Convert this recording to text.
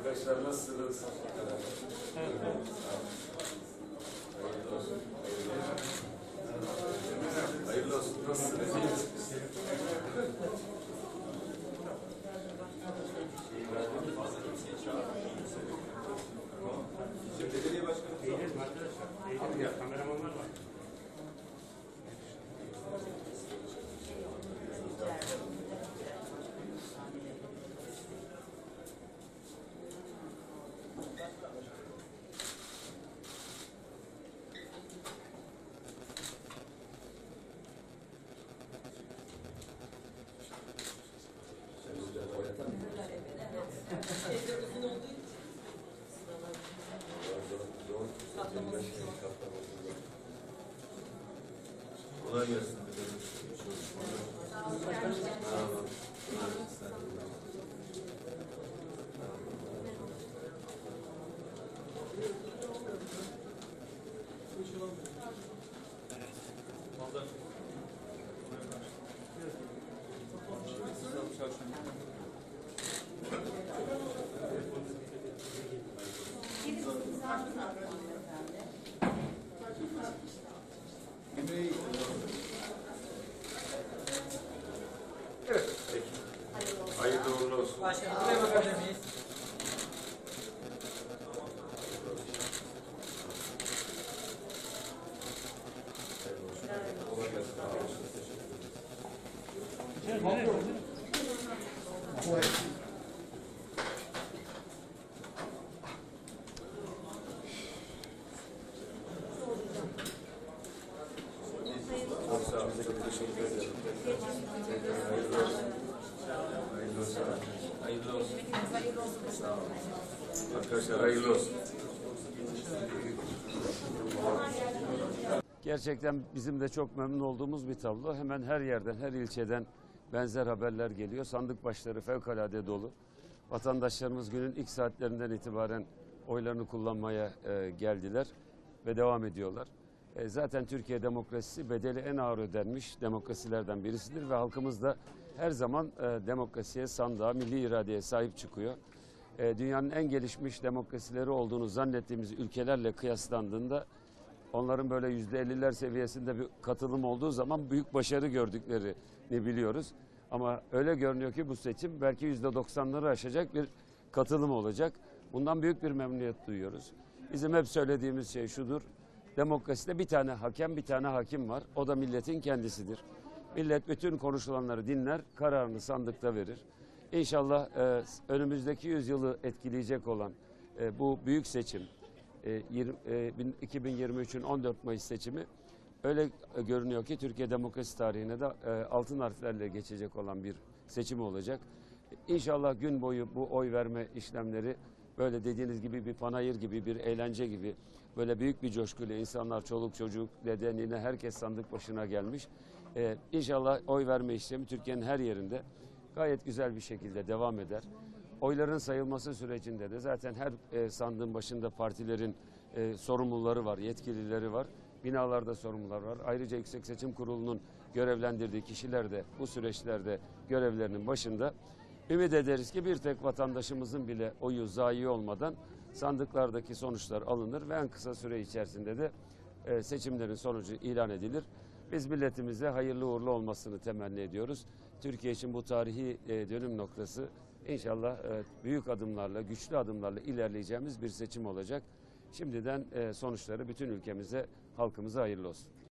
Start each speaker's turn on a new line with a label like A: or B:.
A: Arkadaşlar nasılsınız? Hayırlı olsun. Nasılsınız? Belediye başkanı.
B: Değiliz mi arkadaşlar? Değiliz ya. Kameramanlar var.
A: Kolay gelsin. Evet, peki. Hayırlı uğurlu olsun.
C: Başkanım, buraya bakabilir miyiz?
A: Kolay gelsin. Çok sağ olun. Çok teşekkür ederim. Hayırlı olsun. Hayırlı olsun. Hayırlı olsun. Sağ olun. Arkadaşlar hayırlı olsun.
D: Gerçekten bizim de çok memnun olduğumuz bir tablo. Hemen her yerden, her ilçeden benzer haberler geliyor. Sandık başları fevkalade dolu. Vatandaşlarımız günün ilk saatlerinden itibaren oylarını kullanmaya geldiler ve devam ediyorlar. Zaten Türkiye demokrasisi bedeli en ağır ödenmiş demokrasilerden birisidir ve halkımız da her zaman demokrasiye, sandığa, milli iradeye sahip çıkıyor. Dünyanın en gelişmiş demokrasileri olduğunu zannettiğimiz ülkelerle kıyaslandığında onların böyle %50'ler seviyesinde bir katılım olduğu zaman büyük başarı gördüklerini biliyoruz. Ama öyle görünüyor ki bu seçim belki %90'ları aşacak bir katılım olacak. Bundan büyük bir memnuniyet duyuyoruz. Bizim hep söylediğimiz şey şudur. Demokraside bir tane hakem, bir tane hakim var. O da milletin kendisidir. Millet bütün konuşulanları dinler, kararını sandıkta verir. İnşallah önümüzdeki yüzyılı etkileyecek olan bu büyük seçim, 2023'ün 14 Mayıs seçimi öyle görünüyor ki Türkiye demokrasi tarihine de altın harflerle geçecek olan bir seçim olacak. İnşallah gün boyu bu oy verme işlemleri böyle dediğiniz gibi bir panayır gibi, bir eğlence gibi böyle büyük bir coşkuyla insanlar çoluk çocuk, dede, nine herkes sandık başına gelmiş. İnşallah oy verme işlemi Türkiye'nin her yerinde gayet güzel bir şekilde devam eder. Oyların sayılması sürecinde de zaten her sandığın başında partilerin sorumluları var, yetkilileri var. Binalarda sorumlular var. Ayrıca Yüksek Seçim Kurulu'nun görevlendirdiği kişiler de bu süreçlerde görevlerinin başında. Ümit ederiz ki bir tek vatandaşımızın bile oyu zayi olmadan sandıklardaki sonuçlar alınır ve en kısa süre içerisinde de seçimlerin sonucu ilan edilir. Biz milletimize hayırlı uğurlu olmasını temenni ediyoruz. Türkiye için bu tarihi dönüm noktası inşallah büyük adımlarla, güçlü adımlarla ilerleyeceğimiz bir seçim olacak. Şimdiden sonuçları bütün ülkemize, halkımıza hayırlı olsun.